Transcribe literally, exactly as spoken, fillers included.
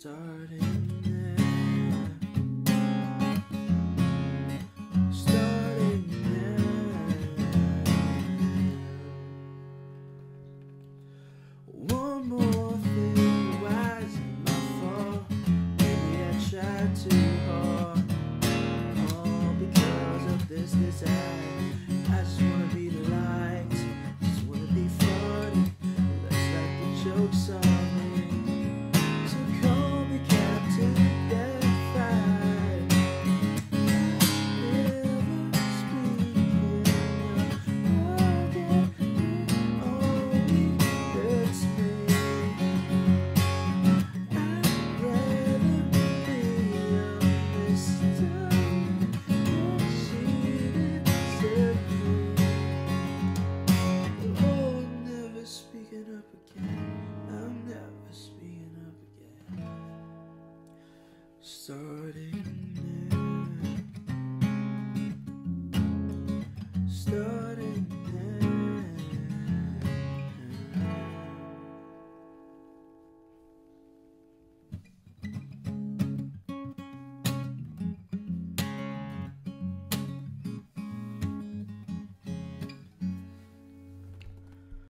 Starting there, starting there. One more thing, why is it my fault? Maybe I tried too hard. All because of this desire. I just wanna be liked, just wanna be funny. Looks like the joke's on me. So call me Captain Deathfire. Never speaking again, only hurts me. I'd rather be on this time than she deserved me. Oh, never speaking up again. I'm never speaking up again. Start